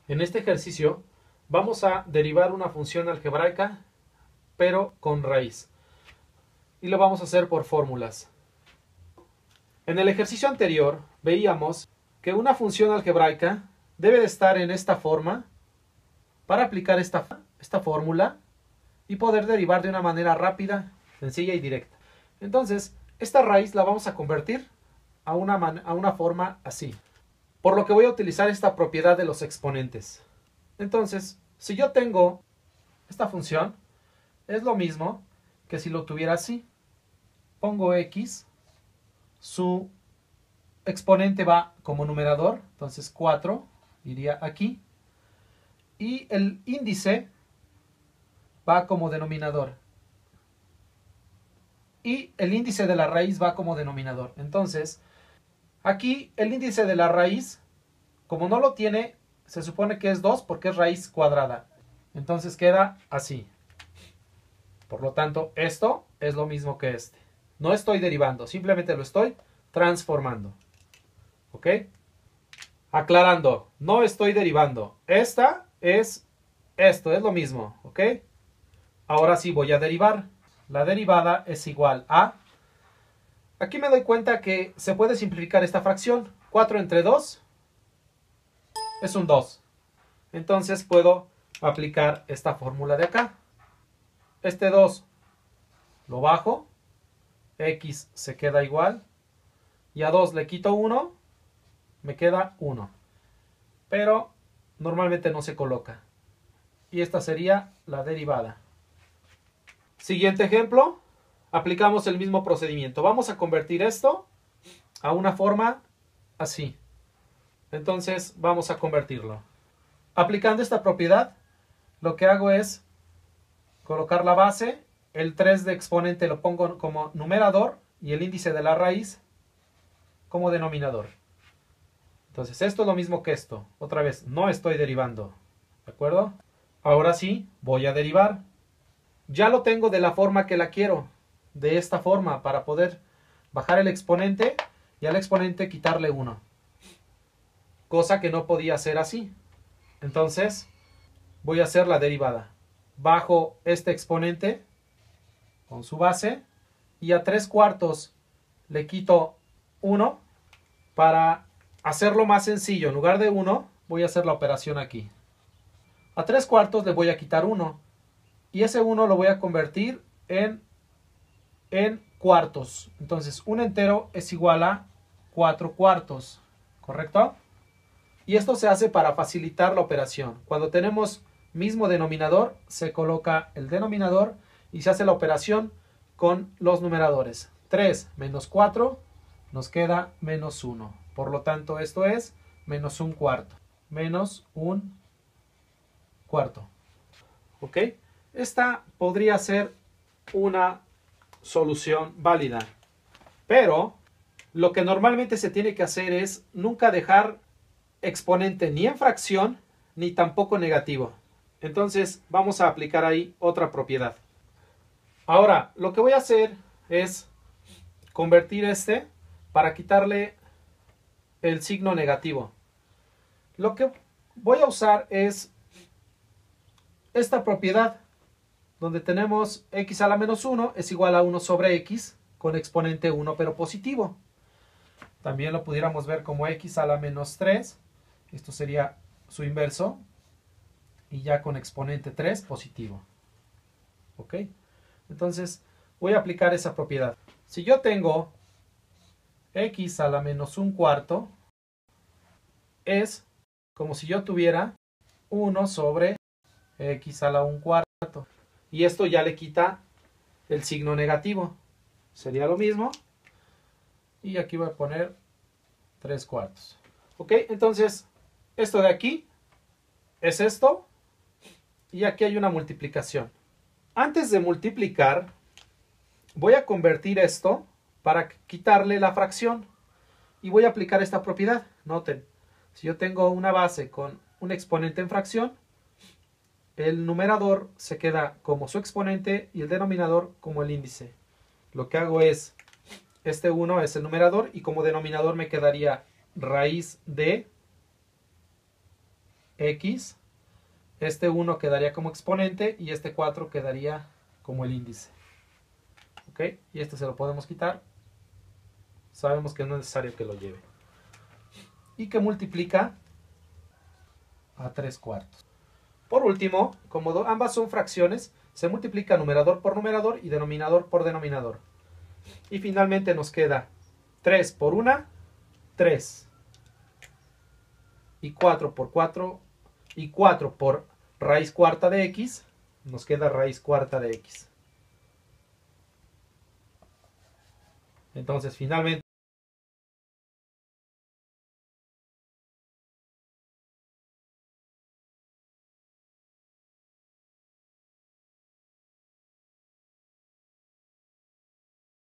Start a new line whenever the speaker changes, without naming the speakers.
En este ejercicio vamos a derivar una función algebraica, pero con raíz. Y lo vamos a hacer por fórmulas. En el ejercicio anterior veíamos que una función algebraica debe de estar en esta forma para aplicar esta fórmula y poder derivar de una manera rápida, sencilla y directa. Entonces, esta raíz la vamos a convertir a una forma así. Por lo que voy a utilizar esta propiedad de los exponentes. Entonces, si yo tengo esta función, es lo mismo que si lo tuviera así. Pongo x, su exponente va como numerador, entonces 4 iría aquí, y el índice va como denominador. Y el índice de la raíz va como denominador. Entonces, aquí el índice de la raíz, como no lo tiene, se supone que es 2 porque es raíz cuadrada. Entonces queda así. Por lo tanto, esto es lo mismo que este. No estoy derivando, simplemente lo estoy transformando. ¿Ok? Aclarando, no estoy derivando. Esto es lo mismo. ¿Ok? Ahora sí voy a derivar. La derivada es igual a... Aquí me doy cuenta que se puede simplificar esta fracción. 4 entre 2 es un 2. Entonces puedo aplicar esta fórmula de acá. Este 2 lo bajo. X se queda igual. Y a 2 le quito 1. Me queda 1. Pero normalmente no se coloca. Y esta sería la derivada. Siguiente ejemplo. Aplicamos el mismo procedimiento. Vamos a convertir esto a una forma así. Entonces vamos a convertirlo. Aplicando esta propiedad, lo que hago es colocar la base. El 3 de exponente lo pongo como numerador y el índice de la raíz como denominador. Entonces esto es lo mismo que esto. Otra vez, no estoy derivando. ¿De acuerdo? Ahora sí, voy a derivar. Ya lo tengo de la forma que la quiero. De esta forma, para poder bajar el exponente y al exponente quitarle 1. Cosa que no podía hacer así. Entonces, voy a hacer la derivada. Bajo este exponente con su base y a 3/4 le quito 1 para hacerlo más sencillo. En lugar de 1, voy a hacer la operación aquí. A 3/4 le voy a quitar 1 y ese 1 lo voy a convertir en cuartos. Entonces, un entero es igual a 4/4, ¿correcto? Y esto se hace para facilitar la operación. Cuando tenemos mismo denominador, se coloca el denominador y se hace la operación con los numeradores. 3 menos 4 nos queda menos 1. Por lo tanto, esto es menos 1/4. Menos 1/4. ¿Ok? Esta podría ser una solución válida. Pero lo que normalmente se tiene que hacer es nunca dejar exponente ni en fracción ni tampoco negativo. Entonces vamos a aplicar ahí otra propiedad. Ahora lo que voy a hacer es convertir este para quitarle el signo negativo. Lo que voy a usar es esta propiedad donde tenemos x a la menos 1 es igual a 1 sobre x con exponente 1 pero positivo. También lo pudiéramos ver como x a la menos 3. Esto sería su inverso. Y ya con exponente 3 positivo. ¿Ok? Entonces voy a aplicar esa propiedad. Si yo tengo x a la menos 1/4 es como si yo tuviera 1 sobre x a la 1/4. Y esto ya le quita el signo negativo. Sería lo mismo. Y aquí voy a poner 3/4. ¿Ok? Entonces, esto de aquí es esto. Y aquí hay una multiplicación. Antes de multiplicar, voy a convertir esto para quitarle la fracción. Y voy a aplicar esta propiedad. Noten, si yo tengo una base con un exponente en fracción, el numerador se queda como su exponente y el denominador como el índice. Lo que hago es, este 1 es el numerador y como denominador me quedaría raíz de x, este 1 quedaría como exponente y este 4 quedaría como el índice. ¿Ok? Y este se lo podemos quitar. Sabemos que no es necesario que lo lleve. Y que multiplica a 3/4. Por último, como ambas son fracciones, se multiplica numerador por numerador y denominador por denominador. Y finalmente nos queda 3 por 1, 3. Y 4 por 4, y 4 por raíz cuarta de x, nos queda raíz cuarta de x. Entonces, finalmente,